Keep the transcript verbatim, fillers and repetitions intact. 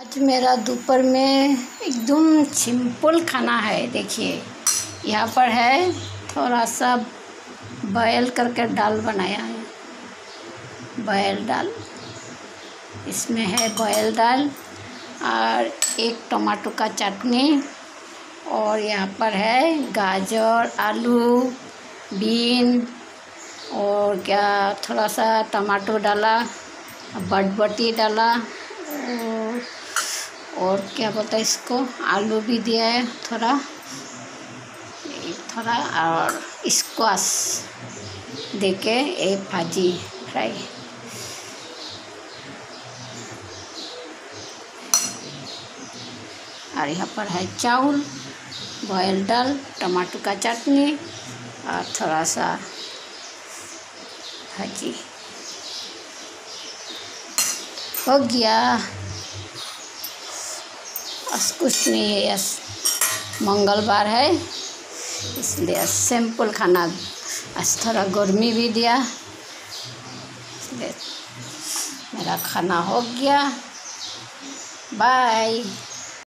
आज मेरा दोपहर में एकदम सिंपल खाना है। देखिए यहाँ पर है थोड़ा सा बॉयल करके दाल बनाया है। बॉयल दाल, इसमें है बॉयल दाल और एक टमाटो का चटनी, और यहाँ पर है गाजर, आलू, बीन, और क्या थोड़ा सा टमाटो डाला, बटबटी डाला, और, और क्या बोलते हैं इसको, आलू भी दिया है थोड़ा थोड़ा और स्क्वाश देके एक भाजी फ्राई। और यहाँ पर है चावल, बॉयल दाल, टमाटो का चटनी और थोड़ा सा भाजी। हो गया। आज कुछ नहीं है, यस मंगलवार है इसलिए सिंपल खाना। आज थोड़ा गर्मी भी दिया इसलिए मेरा खाना हो गया। बाय।